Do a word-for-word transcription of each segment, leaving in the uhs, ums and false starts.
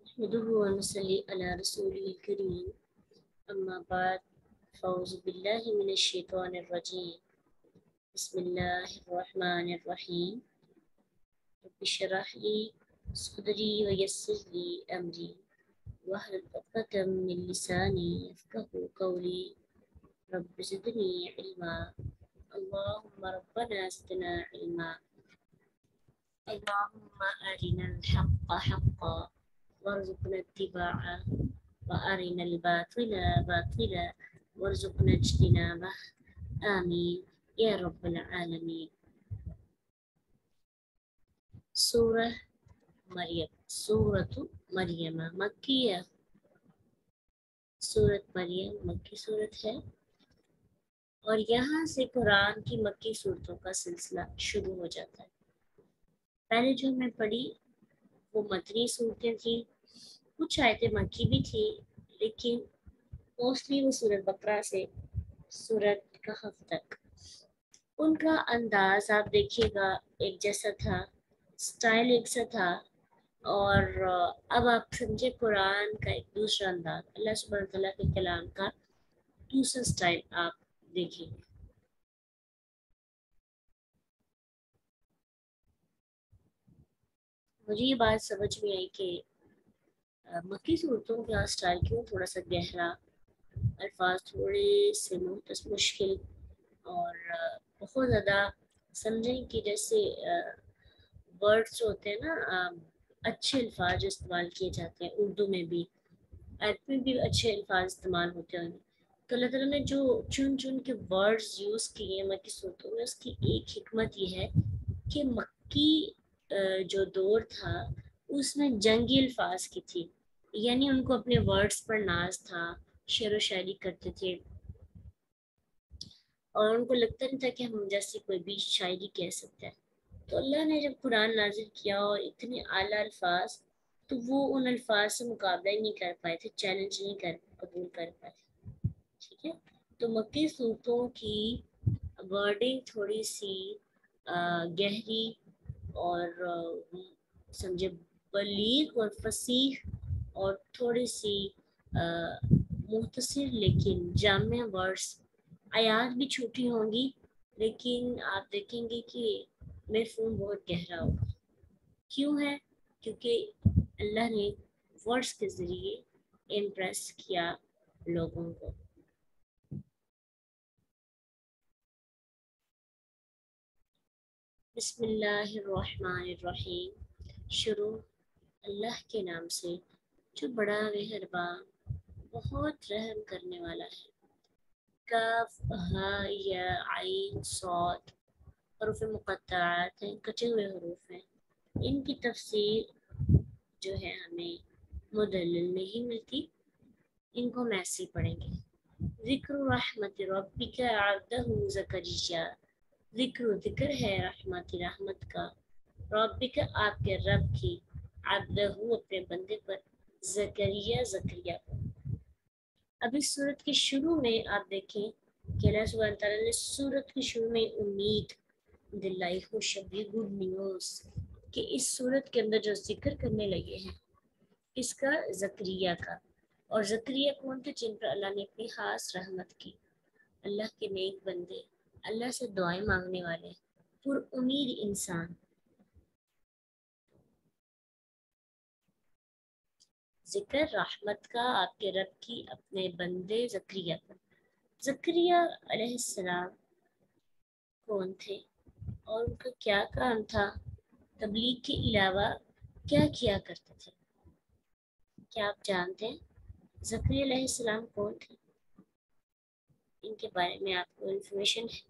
نحمده ونصلي على رسوله الكريم أما بعد فأعوذ بالله من الشيطان الرجيم بسم الله الرحمن الرحيم رب اشرح لي صدري ويسر لي أمري واحلل عقدة من لساني يفقهوا قولي رب زدني علما اللهم ربنا زدنا علما اللهم أرنا الحق حقا وارزقنا اتباعه وأرنا الباطل باطلا وارزقنا اجتنابه آمين يا رب العالمين. سورہ مریم سورۃ مریم مکیہ. سورت مریم مکی صورت ہے اور یہاں سے قرآن کی مکی صورتوں کا سلسلہ شروع ہو جاتا ہے. پہلے جو ہم نے پڑھی وہ مدنی صورتیں تھیں، کچھ آیتیں مکی بھی تھی، لیکن موسٹلی وہ سورت بقرہ سے سورت کہف تک. ان کا انداز آپ دیکھیے گا ایک جیسا تھا، سٹائل ایک سا تھا، اور اب آپ سمجھے قرآن کا ایک دوسرا انداز، اللہ سبحانہ تعالیٰ کے کلام کا دوسرا سٹائل آپ دیکھیں گے. مجھے یہ بات سمجھ میں آئی کہ مکی صورتوں کا سٹائل کیوں تھوڑا سا گہرا، الفاظ تھوڑے سے محتس مشکل اور بہت زیادہ سمجھیں کہ جیسے ورڈس ہوتے ہیں نا، اچھے الفاظ جو استعمال کیے جاتے ہیں اردو میں بھی، عربی میں بھی اچھے الفاظ استعمال ہوتے ہیں. تو اللہ تعالیٰ نے جو چن چن کے ورڈز یوز کیے ہیں مکی صورتوں میں، اس کی ایک حکمت یہ ہے کہ مکی جو دور تھا اس میں جنگی الفاظ کی تھی، یعنی ان کو اپنے ورڈز پر ناز تھا، شعر و شاعری کرتے تھے اور ان کو لگتا نہیں تھا کہ ہم جیسے کوئی بھی شاعری کہہ سکتا ہے. تو اللہ نے جب قرآن نازل کیا اور اتنے اعلیٰ الفاظ، تو وہ ان الفاظ سے مقابلہ ہی نہیں کر پائے تھے، چیلنج نہیں کر قبول کر پائے تھے. ٹھیک ہے، تو مکی صورتوں کی ورڈنگ تھوڑی سی گہری اور سمجھے بلیغ اور فصیح اور تھوڑی سی مختصر لیکن جامع ورڈز. آیات بھی چھوٹی ہوں گی لیکن آپ دیکھیں گے کہ مفہوم بہت گہرا ہوگا. کیوں ہے؟ کیونکہ اللہ نے ورڈز کے ذریعے امپریس کیا لوگوں کو. بسم اللہ الرحمن الرحیم. شروع اللہ کے نام سے جو بڑا مہربان بہت رحم کرنے والا ہے. کاف ہا یا عین صاد حروف مقطعات ہیں، کٹے ہوئے حروف ہیں. ان کی تفسیر جو ہے ہمیں مدلل نہیں ملتی، ان کو ہم ایسے ہی پڑھیں گے. ذکر رحمت ربک عبدہ زکریا. ذکر ذکر ہے رحمت رحمت کا، ربک آپ کے رب کی، عبدہ اپنے بندے پر، زکریا زکریا پر. اب اس صورت کے شروع میں آپ دیکھیں کہ اللہ سبحانہ تعالیٰ نے صورت کے شروع میں امید دلائی، خوشخبری، گڈ نیوز، کہ اس صورت کے اندر جو ذکر کرنے لگے ہیں اس کا زکریا کا. اور زکریا کون تھے؟ جن پر اللہ نے اپنی خاص رحمت کی، اللہ کے نیک بندے، اللہ سے دعائیں مانگنے والے، پر امید انسان. ذکر رحمت کا آپ کے رب کی اپنے بندے زکریا پر. زکریا علیہ السلام کون تھے اور ان کا کیا کام تھا؟ تبلیغ کے علاوہ کیا کیا کرتے تھے؟ کیا آپ جانتے ہیں زکریا علیہ السلام کون تھے؟ ان کے بارے میں آپ کو انفارمیشن ہے؟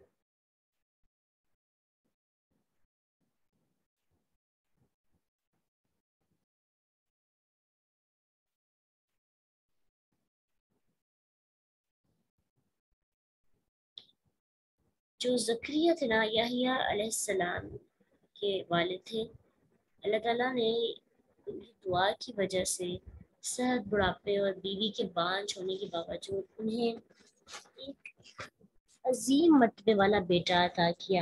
جو زکریا تھے نا، یحییٰ علیہ السلام کے والد تھے. اللہ تعالیٰ نے دعا کی وجہ سے صحت، بڑھاپے اور بیوی کے بانجھ ہونے کے باوجود انہیں ایک عظیم مرتبے والا بیٹا عطا کیا.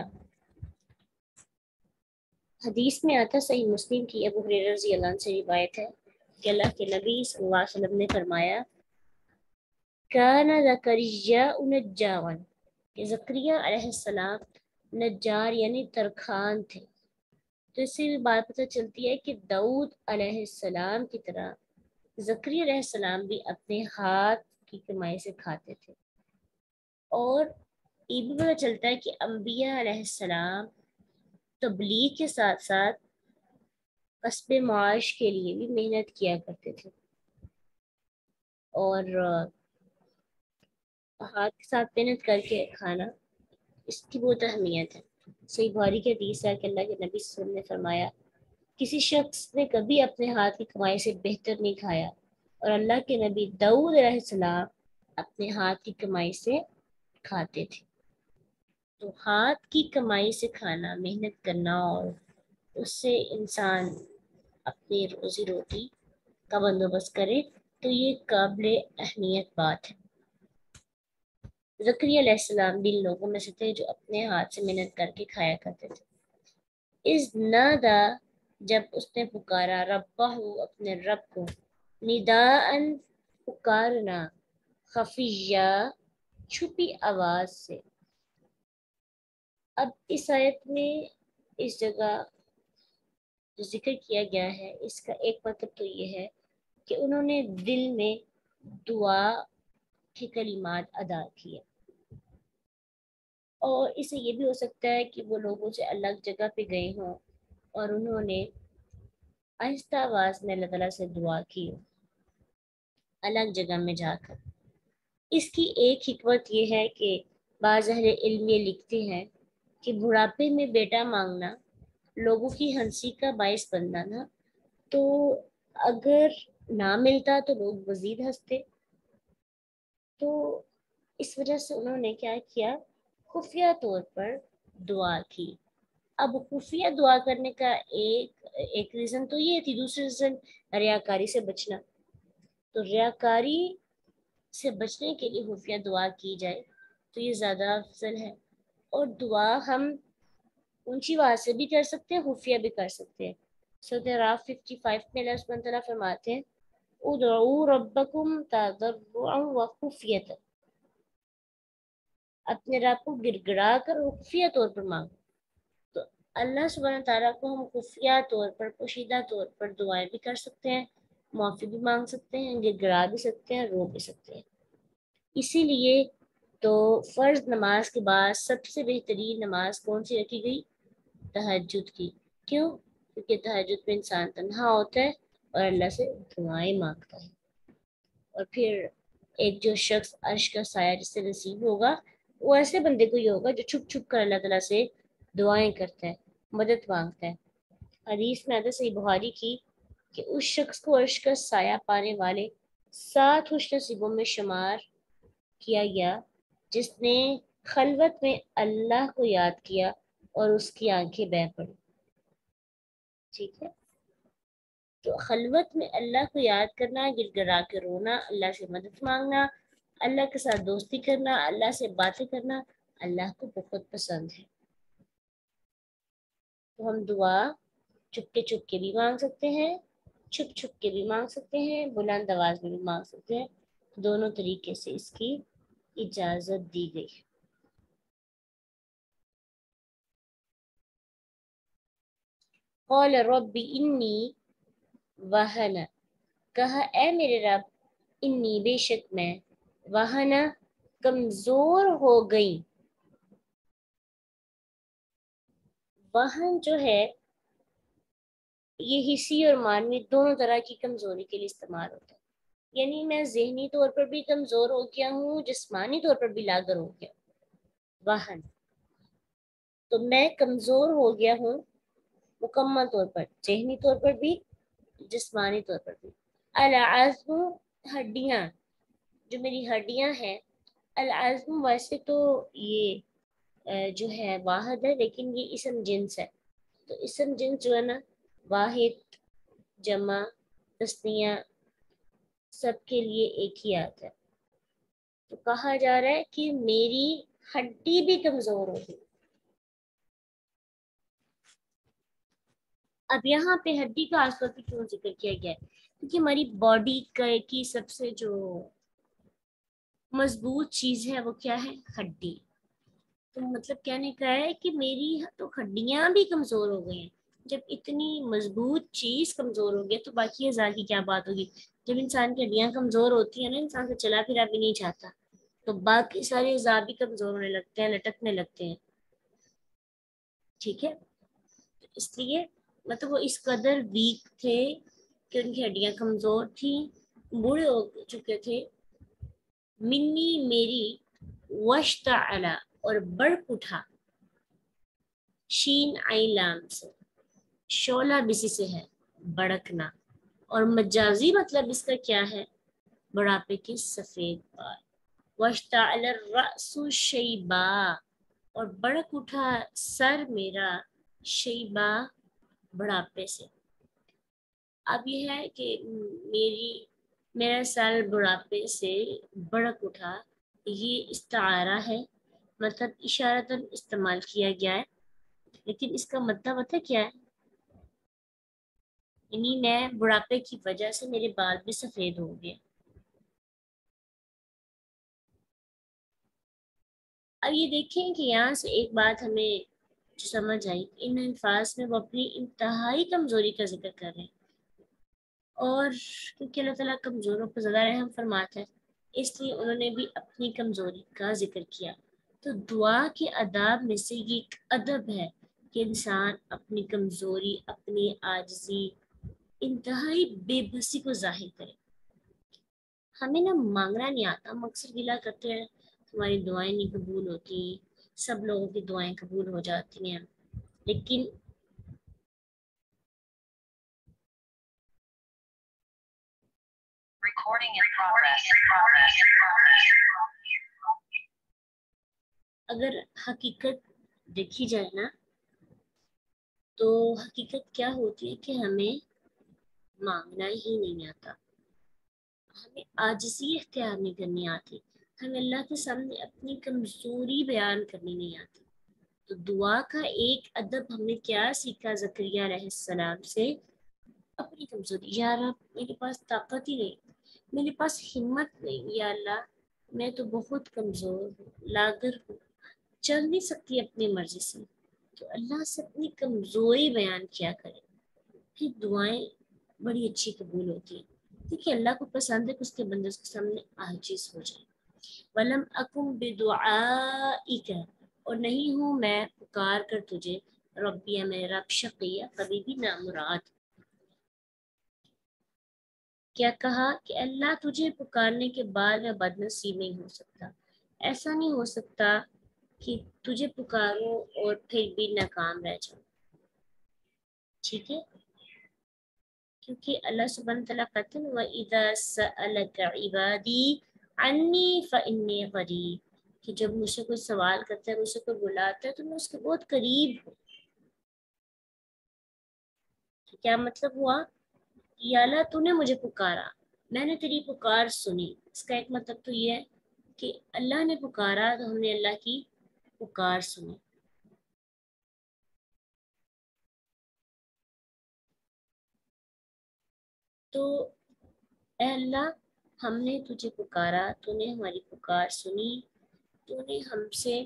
حدیث میں آتا، صحیح مسلم کی ابو ہریرہ رضی اللہ عنہ سے روایت ہے کہ اللہ کے نبی صلی اللہ علیہ وسلم نے فرمایا کان زکریا نجارا کہ زکریا علیہ السلام نجار یعنی ترکھان تھے. تو اس سے بھی بات پتہ چلتی ہے کہ داؤد علیہ السلام کی طرح زکریا علیہ السلام بھی اپنے ہاتھ کی کمائی سے کھاتے تھے. اور یہ بھی پتہ چلتا ہے کہ انبیاء علیہ السلام تبلیغ کے ساتھ ساتھ کسب معاش کے لیے بھی محنت کیا کرتے تھے اور ہاتھ کے ساتھ محنت کر کے کھانا اس کی بہت اہمیت ہے. صحیح بخاری کی حدیث ہے کہ اللہ کے نبی صلی اللہ علیہ وسلم نے فرمایا کسی شخص نے کبھی اپنے ہاتھ کی کمائی سے بہتر نہیں کھایا اور اللہ کے نبی داؤد علیہ السلام اپنے ہاتھ کی کمائی سے کھاتے تھے. تو ہاتھ کی کمائی سے کھانا محنت کرنا اور اس سے انسان اپنی روزی روٹی کا بندوبست کرے تو یہ قابل اہمیت بات ہے. زکریا علیہ السلام بھی لوگوں میں سے تھے جو اپنے ہاتھ سے محنت کر کے کھایا کرتے تھے. اس نادا جب اس نے پکارا ربہ اپنے رب کو نداءً پکارنا خفیہ چھپی آواز سے. اب اس آیت میں اس جگہ جو ذکر کیا گیا ہے اس کا ایک مطلب تو یہ ہے کہ انہوں نے دل میں دعا کے کلمات ادا کیے اور اسے یہ بھی ہو سکتا ہے کہ وہ لوگوں سے الگ جگہ پہ گئے ہوں اور انہوں نے آہستہ آواز میں اللہ تعالیٰ سے دعا کی الگ جگہ میں جا کر. اس کی ایک حکمت یہ ہے کہ بعض اہل علم یہ لکھتے ہیں کہ بڑھاپے میں بیٹا مانگنا لوگوں کی ہنسی کا باعث بننا تھا تو اگر نہ ملتا تو لوگ مزید ہنستے. تو اس وجہ سے انہوں نے کیا کیا خفیہ طور پر دعا کی. اب خفیہ دعا کرنے کا ایک ایک ریزن تو یہ تھی, دوسری ریزن ریاکاری سے بچنا. تو ریاکاری سے بچنے کے لیے خفیہ دعا کی جائے تو یہ زیادہ افضل ہے. اور دعا ہم اونچی آواز سے بھی کر سکتے ہیں خفیہ بھی کر سکتے ہیں. سورۃ اعراف پچپن میں اللہ سبحانہ تعالیٰ فرماتے ہیں ادعوا ربکم تضرعا وخفیۃ, اپنے رب کو گڑ گڑا کر خفیہ طور پر مانگو. تو اللہ سبحانہ تعالیٰ کو ہم خفیہ طور پر پوشیدہ طور پر دعائیں بھی کر سکتے ہیں, معافی بھی مانگ سکتے ہیں, گڑ گڑا بھی سکتے ہیں, رو بھی سکتے ہیں. اسی لیے تو فرض نماز کے بعد سب سے بہترین نماز کون سی رکھی گئی؟ تہجد کی. کیوں؟ کیونکہ تہجد میں انسان تنہا ہوتا ہے اور اللہ سے دعائیں مانگتا ہے. اور پھر ایک جو شخص عرش کا سایہ جس سے نصیب ہوگا وہ ایسے بندے کو ہی ہوگا جو چھپ چھپ کر اللہ تعالیٰ سے دعائیں کرتا ہے, مدد مانگتا ہے. حدیث میں آتا ہے صحیح بخاری کی کہ اس شخص کو عرش کا سایہ پانے والے سات خوش نصیبوں میں شمار کیا گیا جس نے خلوت میں اللہ کو یاد کیا اور اس کی آنکھیں بہہ پڑی. ٹھیک ہے, تو خلوت میں اللہ کو یاد کرنا, گڑ گڑا کے رونا, اللہ سے مدد مانگنا, اللہ کے ساتھ دوستی کرنا, اللہ سے باتیں کرنا اللہ کو بہت پسند ہے. تو ہم دعا چپکے چپکے بھی مانگ سکتے ہیں, چھپ چھپ کے بھی مانگ سکتے ہیں, بلند آواز میں بھی مانگ سکتے ہیں. دونوں طریقے سے اس کی اجازت دی گئی. قال رب انی وہن, کہا اے میرے رب انی بے شک میں وہنا کمزور ہو گئی. وہن جو ہے یہ حسی اور معنوی دونوں طرح کی کمزوری کے لیے استعمال ہوتا ہے. یعنی میں ذہنی طور پر بھی کمزور ہو گیا ہوں, جسمانی طور پر بھی لاغر ہو گیا. وہن تو میں کمزور ہو گیا ہوں مکمل طور پر, ذہنی طور پر بھی جسمانی طور پر بھی. العظم ہڈیاں, جو میری ہڈیاں ہیں. العظم ویسے تو یہ جو ہے واحد ہے لیکن یہ اسم جنس ہے. تو اسم جنس جو ہے نا واحد جمع تثنیہ سب کے لیے ایک ہی آتا ہے. تو کہا جا رہا ہے کہ میری ہڈی بھی کمزور ہوگی. اب یہاں پہ ہڈی کا خاص طور پہ کیوں ذکر کیا گیا ہے؟ کیونکہ ہماری باڈی کی سب سے جو مضبوط چیز ہے وہ کیا ہے؟ ہڈی. تو مطلب کہنے کا ہے کہ میری تو ہڈیاں بھی کمزور ہو گئی ہیں. جب اتنی مضبوط چیز کمزور ہو گئی تو باقی اعضاء کی کیا بات ہوگی. جب انسان کی ہڈیاں کمزور ہوتی ہیں نا، انسان سے چلا پھرا بھی نہیں چاہتا، تو باقی سارے اعضاء بھی کمزور ہونے لگتے ہیں، لٹکنے لگتے ہیں. ٹھیک ہے، اس لیے مطلب وہ اس قدر ویک تھے کہ ان کی ہڈیاں کمزور تھیں، بوڑھے ہو چکے تھے. منی میری وشتعلا اور بڑھ اٹھا، شین عین لام سے، شعلہ بسی سے ہے بڑکنا، اور مجازی مطلب اس کا کیا ہے؟ بڑھاپے کے سفید بال. واشتعل الرأس شیبا، اور بڑک اٹھا سر میرا، شیبا بڑھاپے سے. اب یہ ہے کہ میری میرا سر بڑھاپے سے بڑک اٹھا، یہ استعارہ ہے، مطلب اشارتاً استعمال کیا گیا ہے، لیکن اس کا مطلب پتہ کیا ہے؟ یعنی میں بڑھاپے کی وجہ سے میرے بال بھی سفید ہو گئے. اب یہ دیکھیں کہ یہاں سے ایک بات ہمیں جو سمجھ آئی، ان الفاظ میں وہ اپنی انتہائی کمزوری کا ذکر کر رہے ہیں، اور کیونکہ اللہ تعالیٰ کمزوروں پر زیادہ رحم فرماتا ہے اس لیے انہوں نے بھی اپنی کمزوری کا ذکر کیا. تو دعا کے آداب میں سے یہ ایک ادب ہے کہ انسان اپنی کمزوری، اپنی عاجزی، انتہائی بے بسی کو ظاہر کرے. ہمیں نا مانگنا نہیں آتا، ہم اکثر گلا کرتے ہیں ہماری دعائیں نہیں قبول ہوتی، سب لوگوں کی دعائیں قبول ہو جاتی ہیں، لیکن اگر حقیقت دیکھی جائے نا تو حقیقت کیا ہوتی ہے کہ ہمیں مانگنا ہی نہیں آتا، ہمیں عاجزی اختیار نہیں کرنی آتی، ہمیں اللہ کے سامنے اپنی کمزوری بیان کرنی نہیں آتی. تو دعا کا ایک ادب ہم نے کیا سیکھا زکریا علیہ السلام سے؟ اپنی کمزوری. یا رب میرے پاس طاقت ہی نہیں، میرے پاس ہمت نہیں، یا اللہ میں تو بہت کمزور ہوں، لاغر ہوں، چل نہیں سکتی اپنی مرضی سے. تو اللہ سے اپنی کمزوری بیان کیا کرے، پھر دعائیں بڑی اچھی قبول ہوتی ہیں. دیکھیے اللہ کو پسند ہے کہ اس کے بندے اس کے سامنے عاجز ہو جائے. وَلَمْ أَكُمْ بِدُعَائِكَ، اور نہیں ہوں میں پکار کر تجھے، ربیہ میں رب، شقیہ کبھی بھی نامراد. کیا کہا کہ اللہ تجھے پکارنے کے بعد میں بد نصیب نہیں ہو سکتا، ایسا نہیں ہو سکتا کہ تجھے پکاروں اور پھر بھی ناکام رہ جاؤں. ٹھیک ہے، کیونکہ اللہ سبحانہ تعالیٰ کہتے ہیں وَإِذَا سَأَلَكَ عِبَادِي عَنِّي فَإِنِّي قَرِيبٌ، کہ جب مجھ سے کوئی سوال کرتا ہے، مجھ سے کوئی بلاتا ہے تو میں اس کے بہت قریب ہوں. کیا مطلب ہوا؟ یا اللہ تو نے مجھے پکارا، میں نے تیری پکار سنی. اس کا ایک مطلب تو یہ ہے کہ اللہ نے پکارا تو ہم نے اللہ کی پکار سنی. تو اے اللہ ہم نے تجھے پکارا، تو نے ہماری پکار سنی، تو نے ہم سے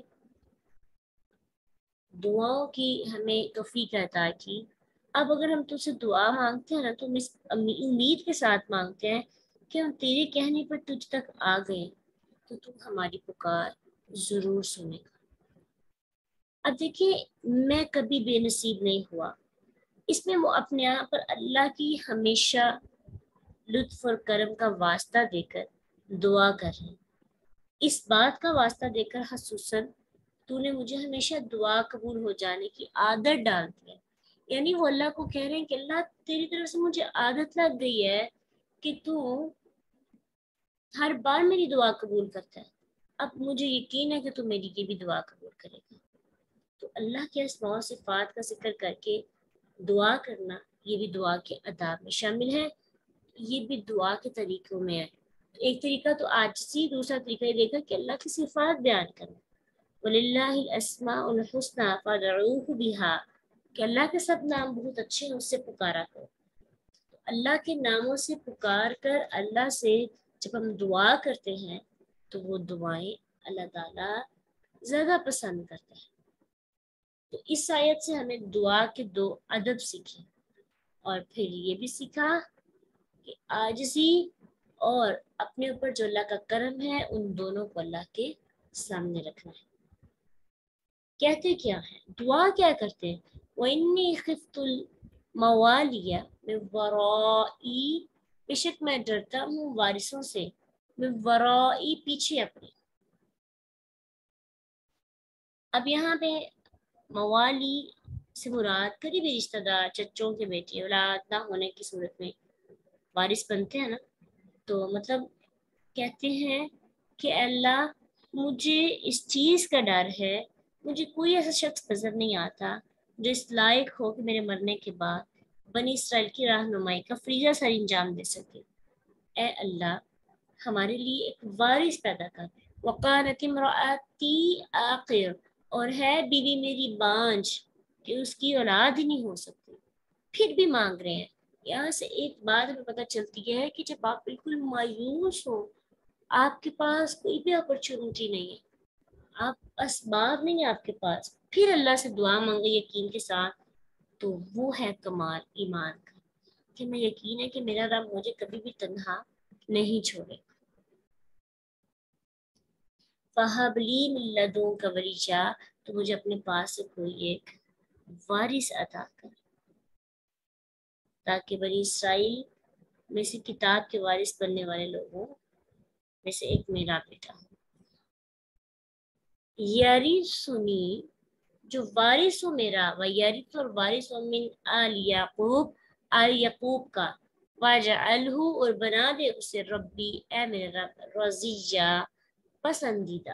دعاؤں کی ہمیں توفیق عطا کی. اب اگر ہم تجھ سے دعا مانگتے ہیں نا تو ہم اس امید کے ساتھ مانگتے ہیں کہ ہم تیرے کہنے پر تجھ تک آ گئے تو تم ہماری پکار ضرور سنے گا. اب دیکھیے میں کبھی بے نصیب نہیں ہوا، اس میں وہ اپنے آپ پر اللہ کی ہمیشہ لطف اور کرم کا واسطہ دے کر دعا کر رہے ہیں. اس بات کا واسطہ دے کر خصوصاً تو نے مجھے ہمیشہ دعا قبول ہو جانے کی عادت ڈال دی ہے. یعنی وہ اللہ کو کہہ رہے ہیں کہ اللہ تیری طرف سے مجھے عادت لگ گئی ہے کہ تو ہر بار میری دعا قبول کرتا ہے، اب مجھے یقین ہے کہ تو میری یہ بھی دعا قبول کرے گا. تو اللہ کے اسماء و صفات کا ذکر کر کے دعا کرنا یہ بھی دعا کے آداب میں شامل ہے، یہ بھی دعا کے طریقوں میں ہے. ایک طریقہ تو عاجزی، دوسرا طریقہ یہ دیکھا کہ اللہ کی صفات بیان کرنا. وَلِلَّهِ الْأَسْمَاءُ الْحُسْنَى فَادْعُوهُ بِهَا، کہ اللہ کے سب نام بہت اچھے ہیں، اس سے پکارا کرو۔ اللہ کے ناموں سے پکار کر اللہ سے جب ہم دعا کرتے ہیں تو وہ دعائیں اللہ تعالیٰ زیادہ پسند کرتے ہیں۔ تو اس آیت سے ہمیں دعا کے دو ادب سیکھے، اور پھر یہ بھی سیکھا کہ عاجزی اور اپنے اوپر جو اللہ کا کرم ہے ان دونوں کو اللہ کے سامنے رکھنا ہے۔ کہتے کیا ہے، دعا کیا کرتے ہیں، وَإِنِّي خِفْتُ الْمَوَالِيَ مِنْ وَرَائِي، بے شک میں ڈرتا ہوں وارثوں سے، مِنْ وَرَائِي پیچھے اپنے۔ اب یہاں پہ موالی سے مراد قریبی رشتہ دار، چچوں کے بیٹے، اولاد نہ ہونے کی صورت میں وارث بنتے ہیں نا، تو مطلب کہتے ہیں کہ اللہ مجھے اس چیز کا ڈر ہے، مجھے کوئی ایسا شخص نظر نہیں آتا جو اس لائق ہو کہ میرے مرنے کے بعد بنی اسرائیل کی رہنمائی کا فریضہ سر انجام دے سکے۔ اے اللہ ہمارے لیے ایک وارث پیدا کر۔ وقالت امرأتی عاقر، اور ہے بیوی میری بانجھ کہ اس کی اولاد ہی نہیں ہو سکتی، پھر بھی مانگ رہے ہیں۔ یہاں سے ایک بات ہمیں پتہ چلتی ہے کہ جب آپ بالکل مایوس ہو، آپ کے پاس کوئی بھی اپرچونٹی نہیں ہے، آپ اسباب نہیں ہیں آپ کے پاس، پھر اللہ سے دعا مانگے یقین کے ساتھ، تو وہ ہے کمال ایمان کا، کہ میں یقین ہے کہ میرا رب مجھے کبھی بھی تنہا نہیں چھوڑے۔ فَهَبْ لِي مِن لَّدُنكَ وَلِيًّا، تو مجھے اپنے پاس سے کوئی ایک وارث عطا کر، تاکہ بنی اسرائیل میں سے کتاب کے وارث بننے والے لوگوں میں سے ایک میرا بیٹا ہو۔ یرثنی، جو وارث ہو میرا، و یرث، اور وارث ہو من آل یعقوب، آل یعقوب کا، واجعلہ، اور بنا دے اسے ربی، اے میرا رب، رضیہ، پسندیدہ۔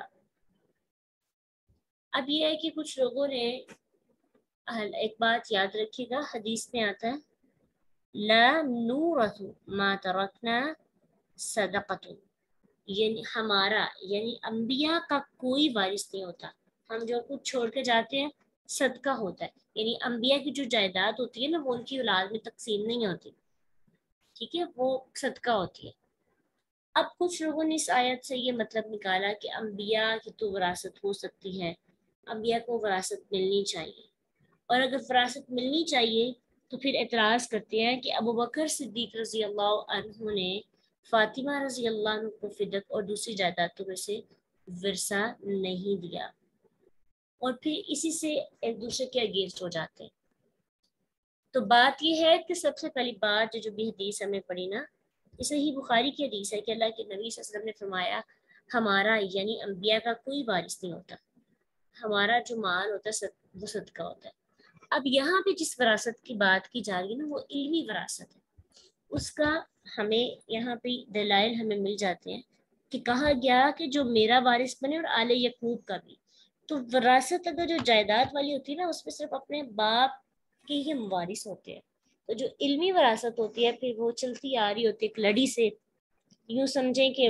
اب یہ ہے کہ کچھ لوگوں نے، ایک بات یاد رکھیے گا، حدیث میں آتا ہے لا نورث ما ترکنا صدقۃ، یعنی ہمارا یعنی انبیاء کا کوئی وارث نہیں ہوتا، ہم جو کچھ چھوڑ کے جاتے ہیں صدقہ ہوتا ہے، یعنی انبیاء کی جو جائیداد ہوتی ہے نا وہ ان کی اولاد میں تقسیم نہیں ہوتی، ٹھیک ہے، وہ صدقہ ہوتی ہے۔ اب کچھ لوگوں نے اس آیت سے یہ مطلب نکالا کہ انبیاء کی تو وراثت ہو سکتی ہے، انبیاء کو وراثت ملنی چاہیے، اور اگر وراثت ملنی چاہیے تو پھر اعتراض کرتے ہیں کہ ابو بکر صدیق رضی اللہ عنہ نے فاطمہ رضی اللہ عنہ کو فدق اور دوسری جائیدادوں میں سے ورثہ نہیں دیا، اور پھر اسی سے ایک دوسرے کے اگینسٹ ہو جاتے ہیں۔ تو بات یہ ہے کہ سب سے پہلی بات جو جو بھی حدیث ہمیں پڑھی نا، یہ صحیح بخاری کی حدیث ہے کہ اللہ کے نبی صلی اللہ علیہ وسلم نے فرمایا ہمارا یعنی انبیاء کا کوئی وارث نہیں ہوتا، ہمارا جو مال ہوتا ہے وہ صدقہ ہوتا ہے۔ اب یہاں پہ جس وراثت کی بات کی جا رہی ہے نا وہ علمی وراثت ہے، اس کا ہمیں یہاں پہ دلائل ہمیں مل جاتے ہیں کہ کہا گیا کہ جو میرا وارث بنے اور آل یعقوب کا بھی، تو وراثت اگر جو جائیداد والی ہوتی ہے نا اس میں صرف اپنے باپ کے ہی وارث ہوتے ہیں، تو جو علمی وراثت ہوتی ہے پھر وہ چلتی آ رہی ہوتی ہے ایک لڑی سے، یوں سمجھیں کہ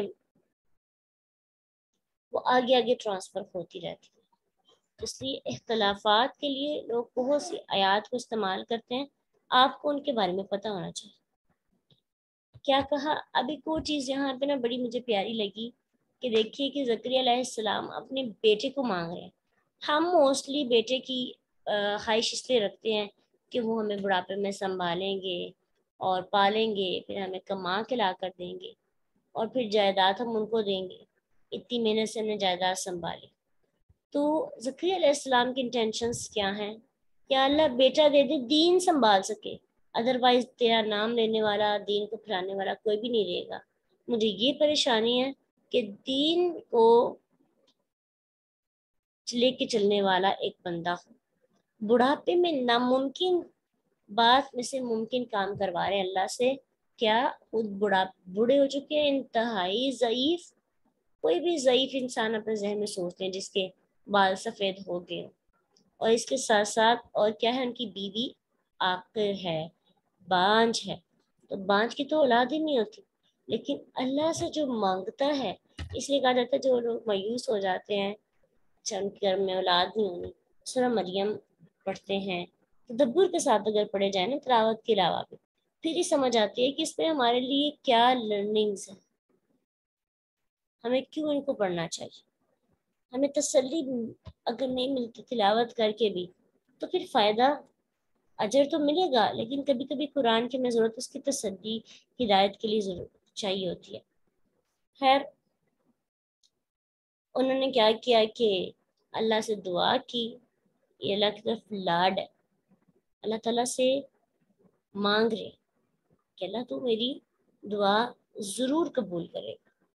وہ آگے آگے ٹرانسفر ہوتی رہتی ہے۔ اس لیے اختلافات کے لیے لوگ بہت سی آیات کو استعمال کرتے ہیں، آپ کو ان کے بارے میں پتہ ہونا چاہیے۔ کیا کہا، اب ایک اور چیز یہاں پہ نا بڑی مجھے پیاری لگی کہ دیکھیے کہ زکریا علیہ السلام اپنے بیٹے کو مانگ رہے ہیں۔ ہم موسٹلی بیٹے کی خواہش اس لیے رکھتے ہیں کہ وہ ہمیں بڑھاپے میں سنبھالیں گے اور پالیں گے، پھر ہمیں کما کے لا کر دیں گے، اور پھر جائیداد ہم ان کو دیں گے، اتنی محنت سے ہم نے جائیداد سنبھالی۔ تو زکریا علیہ السلام کی انٹینشنز کیا ہیں، یا اللہ بیٹا دے دے دین سنبھال سکے، ادروائز تیرا نام لینے والا، دین کو پھیلانے والا کوئی بھی نہیں رہے گا، مجھے یہ پریشانی ہے کہ دین کو لے کے چلنے والا ایک بندہ ہو۔ بڑھاپے میں ناممکن بات میں سے ممکن کام کروا رہے اللہ سے، کیا خود بڑھا بوڑھے ہو چکے ہیں، انتہائی ضعیف، کوئی بھی ضعیف انسان اپنے ذہن میں سوچتے ہیں جس کے بال سفید ہو گئے، اور اس کے ساتھ ساتھ اور کیا ہے ان کی بیوی عاقر ہے، بانجھ ہے، تو بانجھ کی تو اولاد ہی نہیں ہوتی، لیکن اللہ سے جو مانگتا ہے، اس لیے کہا جاتا ہے جو لوگ مایوس ہو جاتے ہیں اچھا ان کے گھر میں اولاد نہیں ہونی، سورہ مریم پڑھتے ہیں تدبر کے ساتھ اگر پڑھے جائیں نا تلاوت کے علاوہ بھی، پھر یہ سمجھ آتی ہے کہ اس میں ہمارے لیے کیا لرننگز ہیں، ہمیں کیوں ان کو پڑھنا چاہیے۔ ہمیں تسلی اگر نہیں ملتی تلاوت کر کے بھی تو پھر فائدہ، اجر تو ملے گا، لیکن کبھی کبھی قرآن کی ہمیں ضرورت اس کی تسلی ہدایت کے لیے ضرورت چاہیے ہوتی ہے۔ خیر، انہوں نے کیا کیا کہ اللہ سے دعا کی، یہ اللہ کی طرف لاڈ ہے، اللہ تعالیٰ سے مانگ رہے کہ اللہ تو میری دعا ضرور قبول کرے۔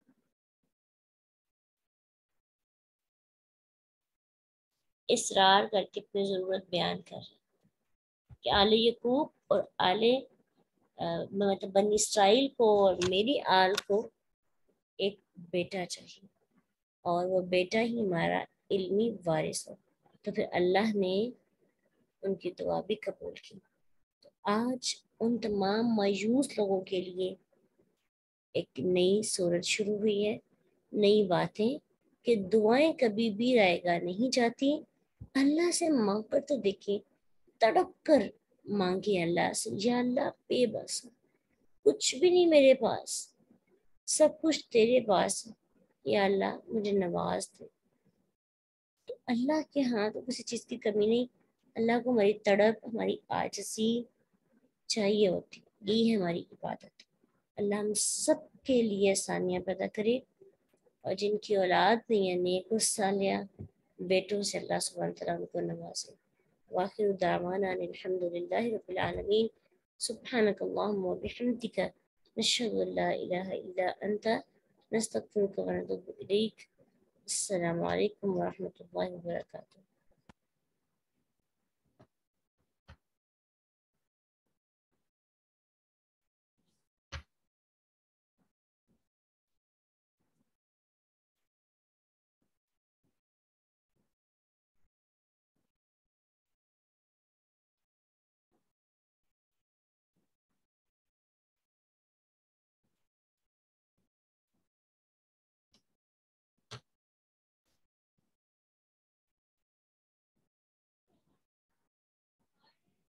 اصرار کر کے اپنی ضرورت بیان کر رہے کہ آل یعقوب اور آل مطلب بنی اسرائیل کو اور میری آل کو ایک بیٹا چاہیے، اور وہ بیٹا ہی ہمارا علمی وارث ہو۔ تو پھر اللہ نے ان کی دعا بھی قبول کی۔ تو آج ان تمام مایوس لوگوں کے لیے ایک نئی صورت شروع ہوئی ہے، نئی باتیں کہ دعائیں کبھی بھی رائے گاہ نہیں جاتی۔ اللہ سے مانگ کر تو دیکھیں، تڑپ کر مانگے اللہ سے، یا اللہ بے بس کچھ بھی نہیں میرے پاس، سب کچھ تیرے پاس ہے، یا اللہ مجھے نواز دے۔ تو اللہ کے ہاں تو کسی چیز کی کمی نہیں، اللہ کو ہماری تڑپ، ہماری عاجزی چاہیے ہوتی، یہی ہے ہماری عبادت۔ اللہ ہم سب کے لیے آسانیاں پیدا کرے، اور جن کی اولاد نہیں ہے نیک و صالحہ بیٹوں سے اللہ سبحانہ تعالیٰ ان کو نوازے۔ واخر دعوانا ان الحمد للہ رب العالمین۔ سبحانک اللہم و بحمدک، نشہد ان لا الہ الا انت، نستغفرک و نتوب الیک۔ السلام علیکم ورحمۃ اللہ وبرکاتہ۔